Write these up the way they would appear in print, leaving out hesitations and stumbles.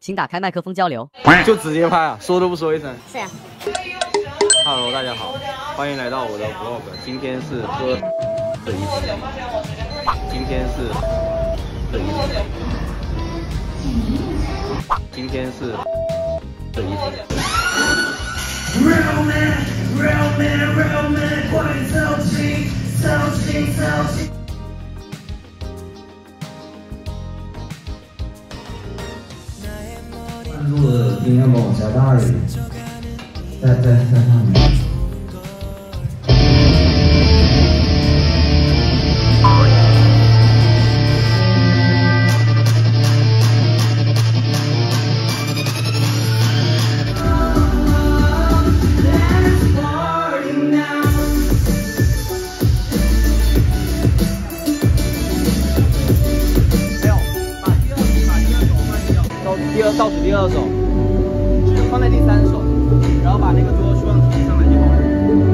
请打开麦克风交流。 就直接拍啊，说都不说一声。 是啊。 Hello， 大家好，欢迎来到我的 vlog。今天是喝的一集，今天是的一集，今天是的一集。Real man, real man, real man， 快走起，走起，走起。 关注的订阅帮我加大一点，在上面。 倒数第二首，放在第三首，然后把那个桌希望提上来就好了。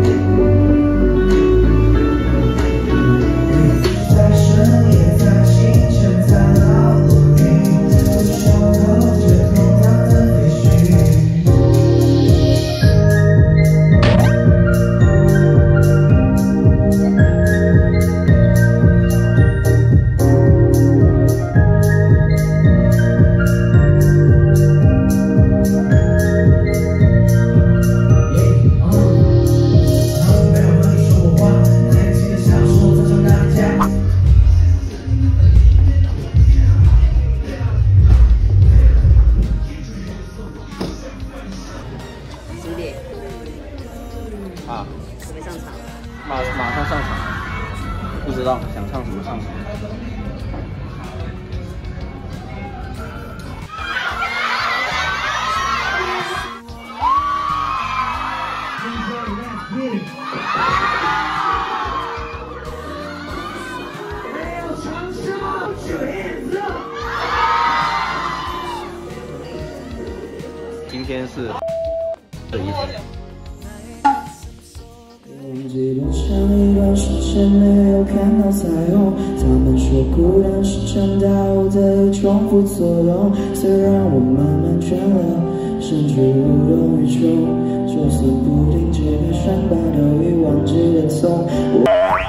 在深夜，在清晨，在老路边，我胸口着空荡的废墟。啊， 准备上场， 马上上场，不知道想唱什么唱什么。今天是的一集。 记得上一段时间没有看到彩虹，他们说孤单是长大后的一种副作用。虽然我慢慢倦了，甚至无动于衷，就算不听这个伤疤都已忘记的痛。